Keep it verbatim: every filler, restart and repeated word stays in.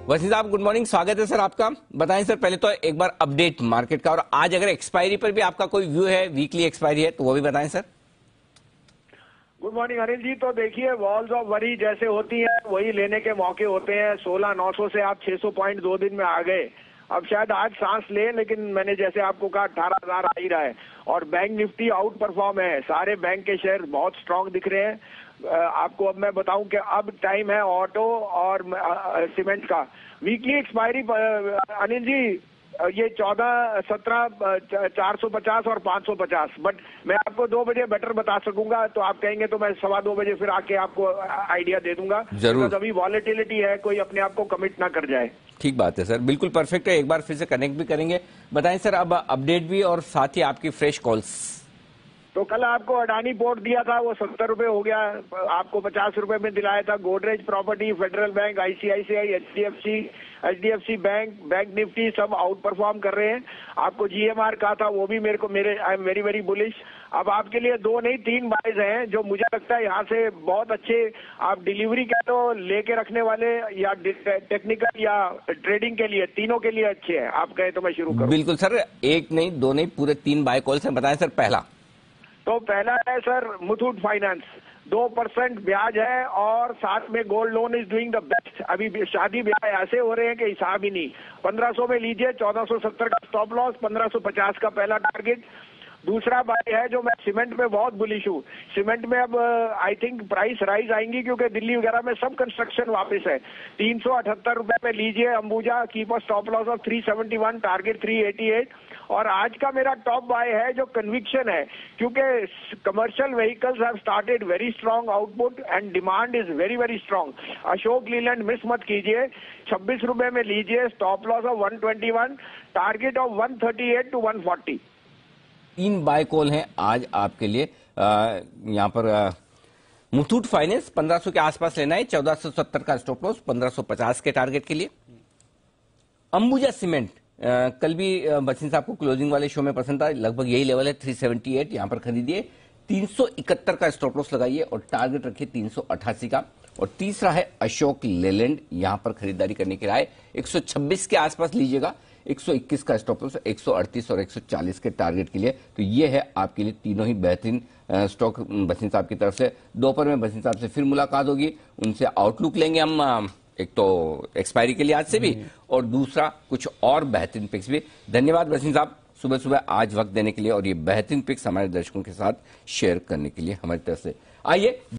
वसीम साहब good morning, स्वागत है सर आपका। बताएं सर पहले तो एक बार अपडेट मार्केट का, और आज अगर एक्सपायरी पर भी आपका कोई व्यू है, वीकली एक्सपायरी है तो वो भी बताएं sir. Good morning Anil ji. तो देखिए, वॉल्स ऑफ वरी जैसे होती हैं वही लेने के मौके होते हैं। सोलह नौ सौ से आप छह सौ पॉइंट दो दिन में आ गए। अब शायद आज सांस ले, लेकिन मैंने जैसे आपको कहा अठारह हजार आ ही रहा है। और बैंक निफ्टी आउट परफॉर्म है, सारे बैंक के शेयर बहुत स्ट्रांग दिख रहे हैं। आपको अब मैं बताऊं कि अब टाइम है ऑटो और सीमेंट का। वीकली एक्सपायरी अनिल जी ये चौदह सत्रह चार सौ पचास और पाँच सौ पचास, बट मैं आपको दो बजे बेटर बता सकूंगा। तो आप कहेंगे तो मैं सवा दो बजे फिर आके आपको आइडिया दे दूंगा। जरूर। अभी वॉलेटिलिटी है, कोई अपने आप को कमिट ना कर जाए। ठीक बात है सर, बिल्कुल परफेक्ट है। एक बार फिर से कनेक्ट भी करेंगे। बताएं सर अब अपडेट भी और साथ ही आपकी फ्रेश कॉल्स। तो कल आपको अडानी पोर्ट दिया था, वो सत्तर रुपए हो गया, आपको पचास रुपए में दिलाया था। Godrej property, Federal Bank, ICICI, HDFC HDFC Bank, Bank Nifty सब आउट परफॉर्म कर रहे हैं। आपको जीएमआर कहा था, वो भी मेरे को मेरे I am very very bullish. अब आपके लिए दो नहीं तीन बाइज हैं जो मुझे लगता है यहाँ से बहुत अच्छे आप डिलीवरी कह तो लेके रखने वाले या टेक्निकल या ट्रेडिंग के लिए, तीनों के लिए अच्छे हैं। आप कहें तो मैं शुरू करूं? बिल्कुल सर, एक नहीं दो नहीं पूरे तीन बाय कॉल्स हैं। बताएं सर पहला। तो पहला है सर मुथूट फाइनेंस, दो परसेंट ब्याज है और साथ में gold loan is doing the best. अभी शादी ब्याह ऐसे हो रहे हैं कि हिसाब ही नहीं। पंद्रह सौ में लीजिए, चौदह सौ सत्तर का स्टॉप लॉस, पंद्रह सौ पचास का पहला टारगेट। दूसरा बाय है जो मैं सीमेंट में बहुत बुलिश हूँ। सीमेंट में अब आई थिंक प्राइस राइज आएंगी क्योंकि दिल्ली वगैरह में सब कंस्ट्रक्शन वापस है। तीन सौ अठहत्तर रुपए में लीजिए Ambuja, keep stop loss of three seventy one, target three eighty eight. और आज का मेरा टॉप बाय है जो कन्विक्शन है, क्योंकि commercial vehicles have started very strong output and demand is very very strong. Ashok Leyland miss मत कीजिए, छब्बीस रुपए में लीजिए, stop loss of one twenty one, target of one thirty eight to one forty. तीन बाय कॉल हैं आज आपके लिए। यहाँ पर मुथूट फाइनेंस पंद्रह सौ के आसपास लेना है, चौदह सौ सत्तर का स्टॉप लॉस, पंद्रह सौ पचास के टारगेट के लिए। अंबुजा सीमेंट आ, कल भी वसीम साहब को क्लोजिंग वाले शो में पसंद था, लगभग यही लेवल है तीन सौ अठहत्तर। यहां पर खरीदिए, तीन सौ इकहत्तर का स्टॉप लॉस लगाइए और टारगेट रखिए तीन सौ अठासी का। और तीसरा है अशोक लेलैंड, यहां पर खरीदारी करने की राय, एक सौ छब्बीस के आसपास लीजिएगा, एक सौ इक्कीस का स्टॉप लॉस, एक सौ अड़तीस और एक सौ चालीस के टारगेट के लिए। तो ये है आपके लिए तीनों ही बेहतरीन स्टॉक वसीम साहब की तरफ से। दोपहर में वसीम साहब से फिर मुलाकात होगी, उनसे आउटलुक लेंगे हम, एक तो एक्सपायरी के लिए आज से भी, और दूसरा कुछ और बेहतरीन पिक्स भी। धन्यवाद वसीम साहब सुबह सुबह आज वक्त देने के लिए और ये बेहतरीन पिक्स हमारे दर्शकों के साथ शेयर करने के लिए हमारी तरफ से। आइए